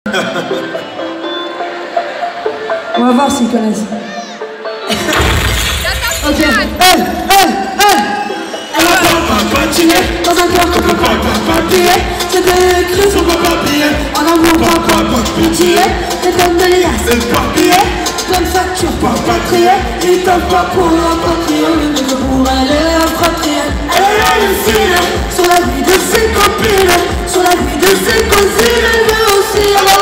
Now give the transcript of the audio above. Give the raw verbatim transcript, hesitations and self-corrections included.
On va voir s'ils connaissent. Ok. Hey, hey, hey. Elle a pas continué dans un corps qu'on peut pas papier. C'est des crises sur mon papier. En amour, pas pas pitié. Des tonnes de liasses éparpillées. Plein de factures pas patriées. Ils t'offrent pas pour rapatrier. Mais que pour elle est rapatriée. Elle hallucine sur la vie de ses copines. Sur la vie de ses cousines. Elle veut aussi avoir